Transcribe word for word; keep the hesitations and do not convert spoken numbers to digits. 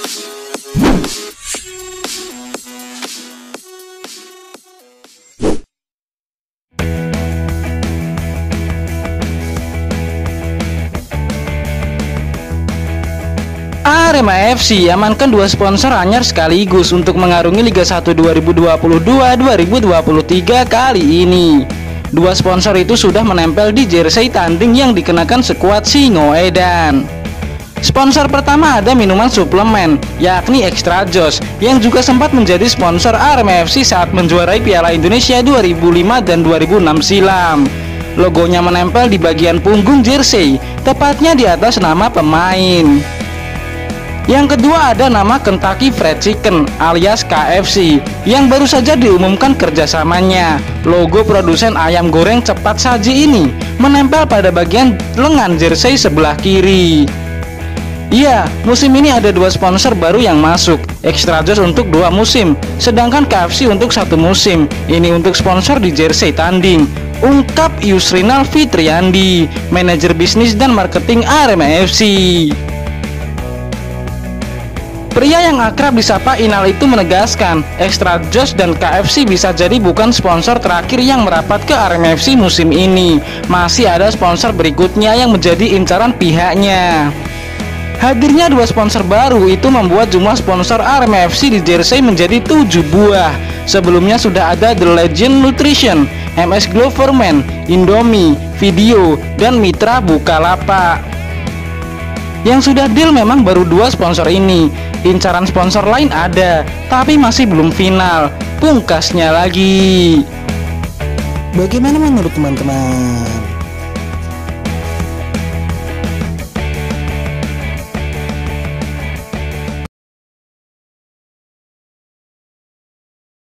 Arema F C amankan dua sponsor anyar sekaligus untuk mengarungi Liga satu dua ribu dua puluh dua dua ribu dua puluh tiga kali ini. Dua sponsor itu sudah menempel di jersey tanding yang dikenakan skuad Singoedan. Sponsor pertama ada minuman suplemen, yakni Extra Joss, yang juga sempat menjadi sponsor Arema F C saat menjuarai Piala Indonesia dua ribu lima dan dua ribu enam silam. Logonya menempel di bagian punggung jersey, tepatnya di atas nama pemain. Yang kedua ada nama Kentucky Fried Chicken alias K F C yang baru saja diumumkan kerjasamanya. Logo produsen ayam goreng cepat saji ini menempel pada bagian lengan jersey sebelah kiri. Iya, musim ini ada dua sponsor baru yang masuk, Extra Joss untuk dua musim, sedangkan K F C untuk satu musim. Ini untuk sponsor di jersey tanding, ungkap Yusrinal Fitriandi, manajer bisnis dan marketing Arema F C. Pria yang akrab disapa Inal itu menegaskan, Extra Joss dan K F C bisa jadi bukan sponsor terakhir yang merapat ke Arema F C musim ini. Masih ada sponsor berikutnya yang menjadi incaran pihaknya. Hadirnya dua sponsor baru itu membuat jumlah sponsor Arema F C di jersey menjadi tujuh buah. Sebelumnya sudah ada The Legend Nutrition, M S Gloverman, Indomie, Video, dan Mitra Bukalapak. Yang sudah deal memang baru dua sponsor ini. Incaran sponsor lain ada, tapi masih belum final. Pungkasnya lagi. Bagaimana menurut teman-teman?